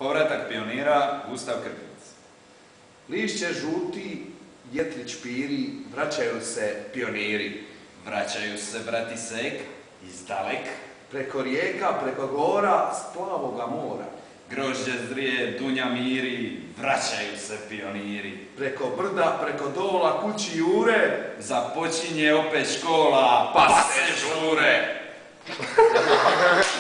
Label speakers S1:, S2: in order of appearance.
S1: Povratak pionira Gustav Krkinac.
S2: Lišće žuti, vjetrić piri, vraćaju se pioniri.
S1: Vraćaju se brati Sek iz dalek.
S2: Preko rijeka, preko gora, s plavoga mora.
S1: Grožđe zrije, dunja miri, vraćaju se pioniri.
S2: Preko brda, preko dola, kući jure.
S1: Započinje opet škola, pa se žure.